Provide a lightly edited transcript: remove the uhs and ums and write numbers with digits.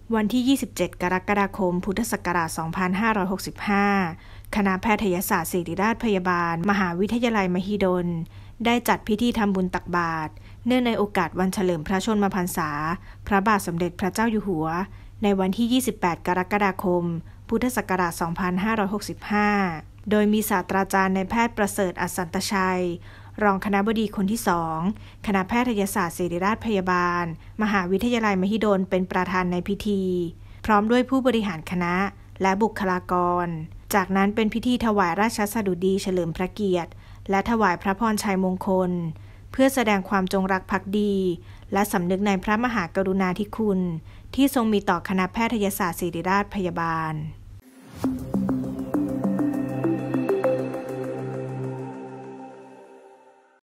วันที่ 27 กรกฎาคม พุทธศักราช 2565 คณะแพทยศาสตร์ศิริราชพยาบาล มหาวิทยาลัยมหิดล ได้จัดพิธีทำบุญตักบาตรเนื่องในโอกาสวันเฉลิมพระชนมพรรษา พระบาทสมเด็จพระเจ้าอยู่หัว ในวันที่ 28 กรกฎาคม พุทธศักราช 2565 โดยมีศาสตราจารย์นายแพทย์ประเสริฐ อัสสันตชัย รองคณบดีคนที่ 2 คณะแพทยศาสตร์ศิริราชพยาบาล มหาวิทยาลัยมหิดลเป็นประธานในพิธี พร้อมด้วยผู้บริหารคณะและบุคลากร จากนั้นเป็นพิธีถวายราชสดุดีเฉลิมพระเกียรติและถวายพระพรชัยมงคลเพื่อแสดงความจงรักภักดีและสำนึกในพระมหากรุณาธิคุณที่ทรงมีต่อคณะแพทยศาสตร์ศิริราชพยาบาล